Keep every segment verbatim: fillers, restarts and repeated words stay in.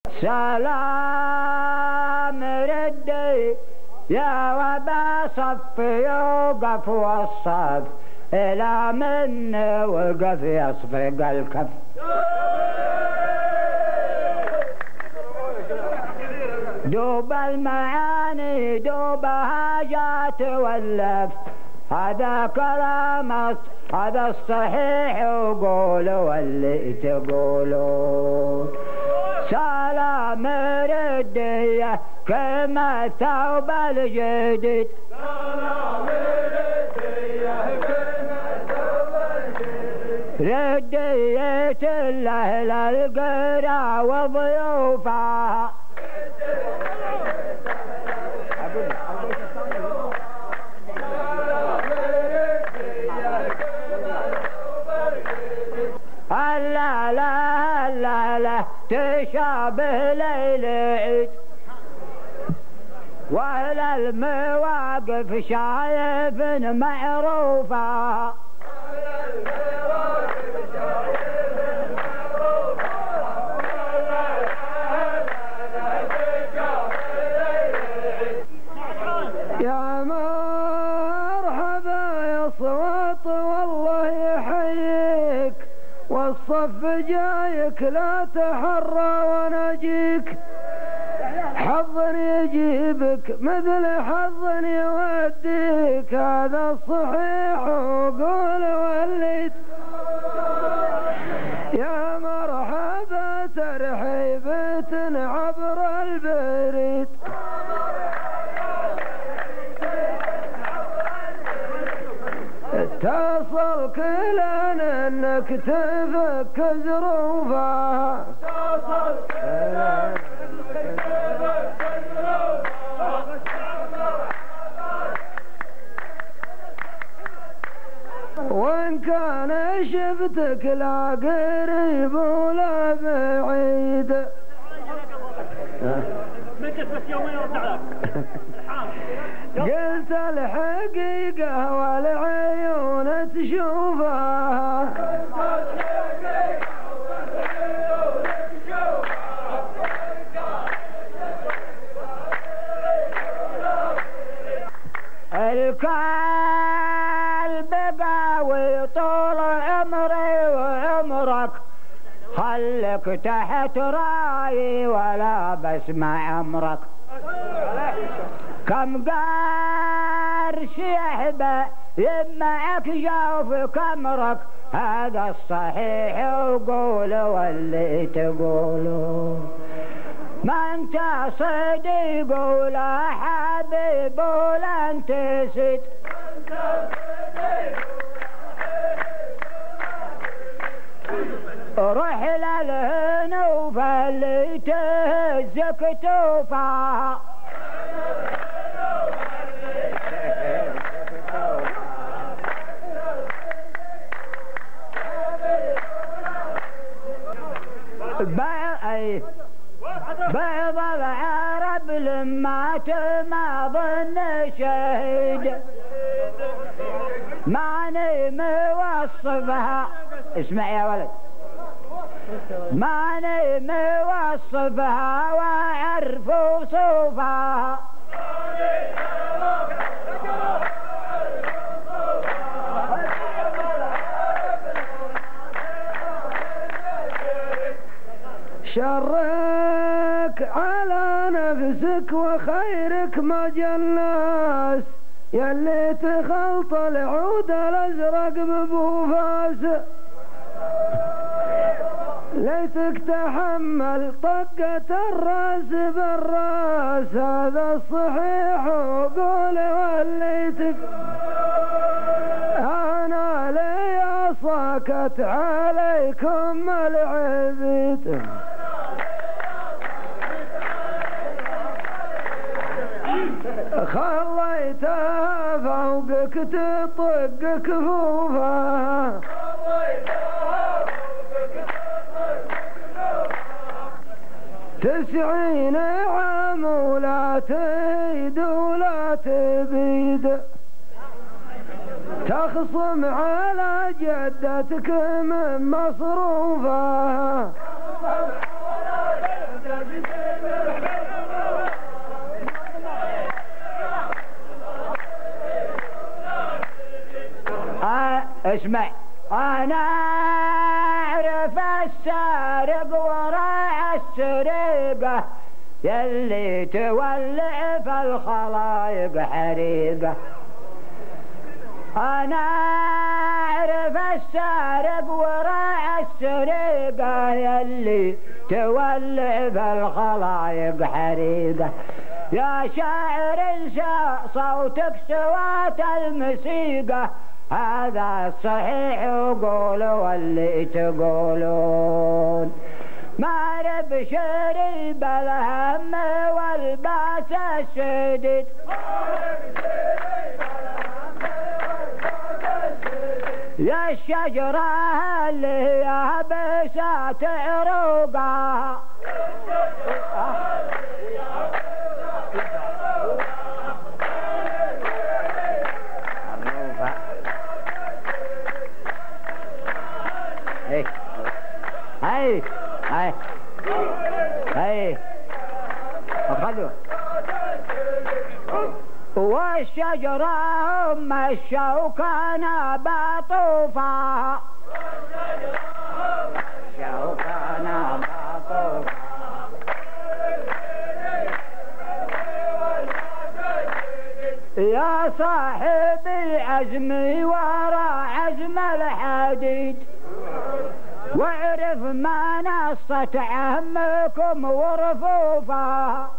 سلام ردي يا وبا صف يوقف والصف إلى من وقف يصفق الكف. دوب المعاني دوبها جات واللف، هذا كلام هذا الصحيح وقولوا واللي تقولون. سلام ردية كما الثوب الجديد، سلام ردية كما الثوب الجديد، ردية الأهل القرى وضيوفها، هلا لا هلا لا تشابه ليل عيد، واهل المواقف شايف معروفه، يا مرحبا يا صوت والله يحييك، والصف جايك لا تحرى ونجيك، حظ يجيبك مثل حظ يوديك، هذا الصحيح وقول وليت. يا مرحبا ترحيبة عبر البريد، اتصل كلان انك تفك ظروفها، اتصل كلان انك تفك ظروفها، وان كان شفتك لا قريب ولا بعيد. قلت الحقيقة والعيون تشوفها، الكلب قاوي طول عمري وعمرك، خلك تحت رايي ولا بسمع عمرك، كم قارش يحبى يمعك جوف كمرك، هذا الصحيح وقول واللي تقولوا. ما انت صديق ولا حبيب ولا انت سد، روح للهنوف اللي تهزك توفى، بيض العرب لما ما ظن شهيد، ماني موصفها، اسمع يا ولد، ماني موصفها واعرف وصوفها، شرك على نفسك وخيرك ما جلاس، يلي تخلط العود الازرق ببوفاس، ليتك تحمل طقة الراس بالراس، هذا الصحيح وقول وليتك. انا لي صاكت عليكم العبيد، خليتها فوقك تطق كفوفها، تسعين عام ولا تهيد ولا تبيد، تخصم على جدتك من مصروفها، اسمع انا اعرف السارق وراء السرقه يلي تولع في الخلايق حريقه. انا اعرف السارق وراء السرقه يلي تولع في الخلايق حريقه. يا شاعر انسى صوتك سوات الموسيقى هذا الصحيح وقولوا واللي تقولون. ما نبشر بالهم والباس الشديد يا الشجرة اللي يابسات عروقها هاي هاي هاي خذوا والشجرة أم الشوكة نبطوفها الشوكة نبطوفها يا صاحب العزم ورا عزم الحديد واعرف منصة عمكم ورفوفها.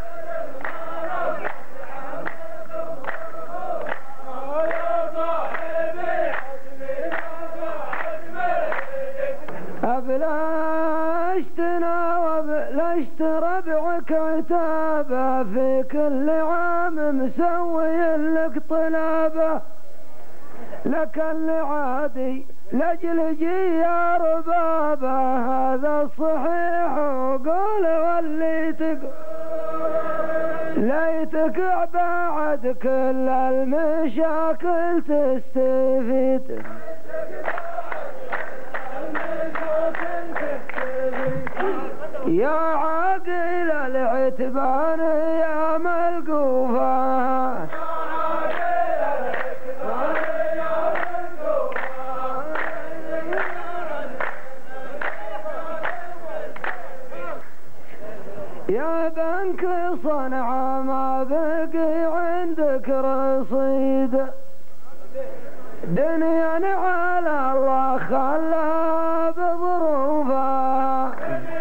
أبلشتنا وأبلشت ربعك عتابه في كل عام مسوي لك طلابه لك اللي عادي لجلجي يا ربابه هذا الصحيح وقول واللي تقول ليتك بعد كل المشاكل تستفيد يا عاقل العتبان يا ملقوفه يا بنك صنعاء ما بقي عندك رصيد دنيا على الله خلا بظروفها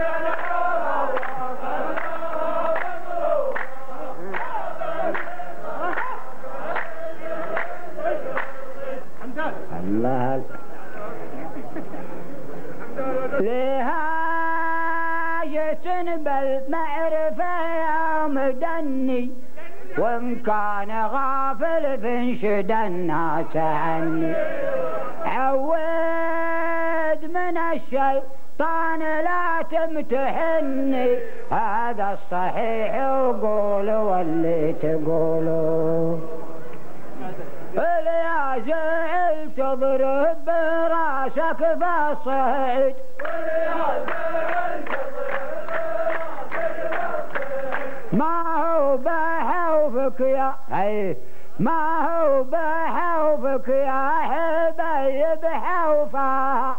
الله لها بالمعرفة يا مدني وإن كان غافل فانشد الناس عني عود من الشيطان لا تمتحني هذا الصحيح وقولوا واللي تقولوا. يا زعل تضرب براسك في الصعيد ما هو بحوفك يا هي ما هو بحوفك يا حبيب حوفا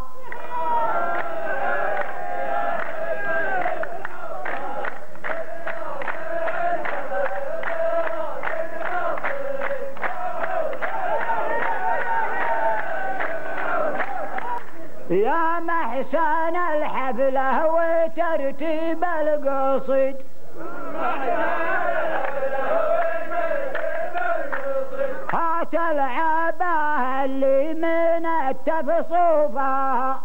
يا محسن الحفلة وترتيب القصيد هات العباها اللي من التفصوفها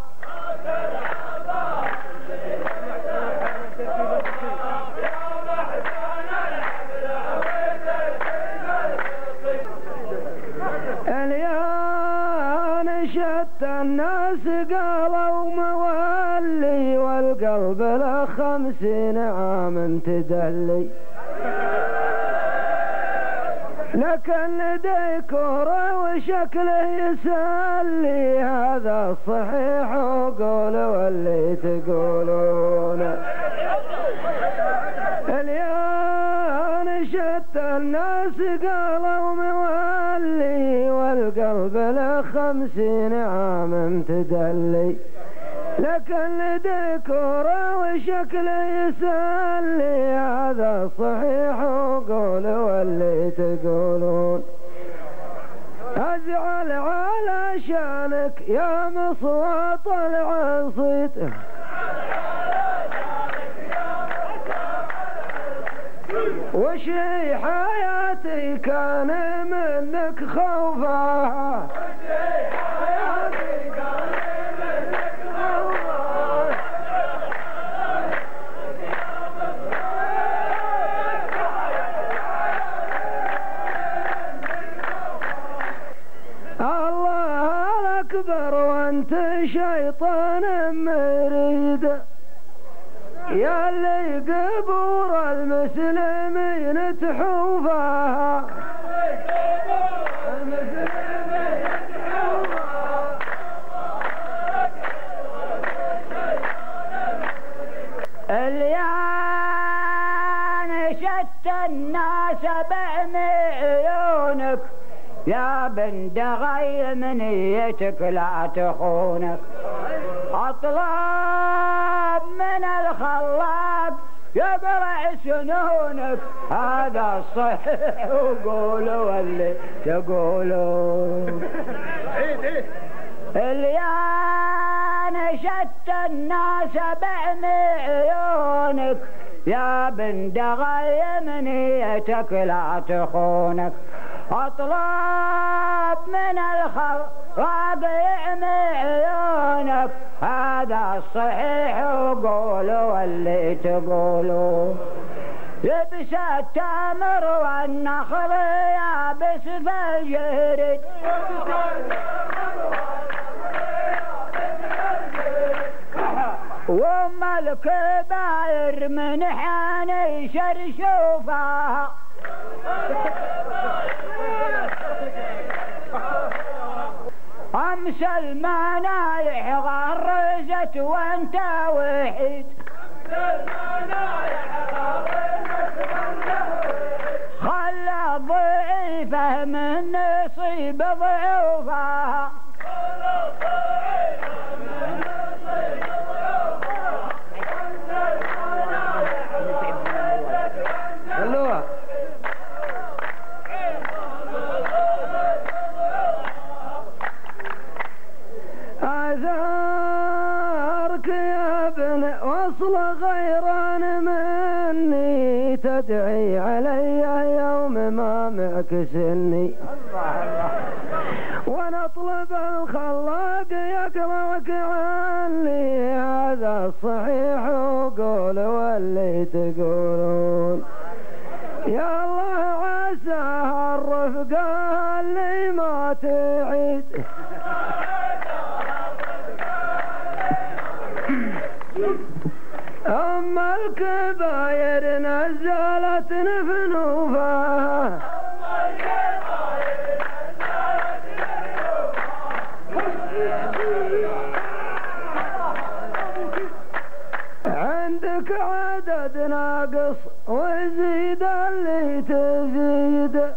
اليوم شتى الناس قالوا مولي والقلب له خمسين عام تدلي لكن ديكوره وشكله يسلي هذا الصحيح وقول واللي تقولون. اليوم شتى الناس قالوا مولي والقلب بالخمسين عام تدلي، لكن ديكوره وشكله يسلي، هذا صحيح وقول واللي تقولون. أزعل على شانك يا مصوات العصيت، وشي حياتي كان منك خوفها، الله الأكبر وانت شيطان مريد، يا اللي قبور المسلمين تحوفها، اليان شتى الناس بعيونك، يا بنت غي منيتك لا تخونك، اطلب من الخلاق يقرع سنونك، هذا الصحيح وقولوا واللي تقولون. اليان شتى الناس بعيونك، يا بنت غي منيتك لا تخونك، اطلب من الخلاق يعمي عيونك، هذا الصحيح وقولوا واللي تقولوا. يبس التمر والنخل يابس في الجرد، وام الكباير من حاني شرشوفها، امس المنايح غرزت وانت وحيد، خلى ضعيفه من نصيب ضعوفها، أعذارك يا ابن وصل غيران مني، تدعي علي يوم ما معك سني، وانا اطلب الخلاق يقرعك عني، هذا الصحيح وقول واللي تقولون. يا الله عسى الرفقة اللي ما تعيد، أما الكباير نزلت نفنوفها، عندك عدد ناقص وزيد اللي تزيد،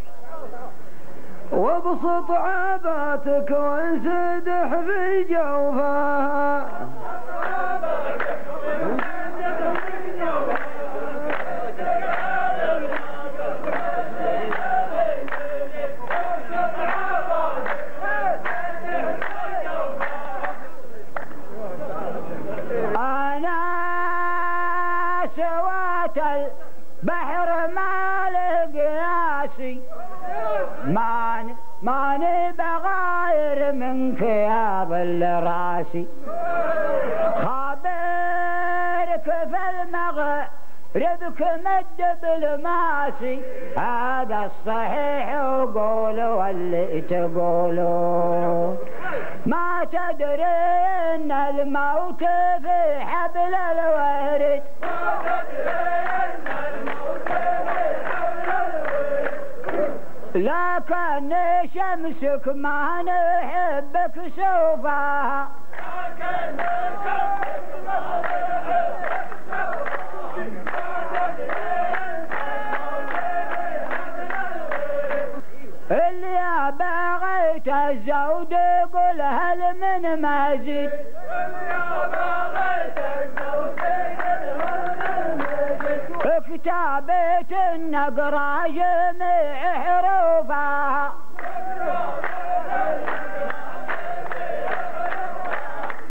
وابسط عباتك وانسدح في جوفها، البحر ما لقياسي، ماني ماني بغاير منك يا ظل راسي، خابرك في المغرب كمد بالماسي، هذا الصحيح وقولوا واللي تقولون. ما تدري ان الموت في حبل الورد، لكن شمسك ما نحبك سوفها، اللي يا بغيت الزود قل هل من مزيد كتابة النقرة جميع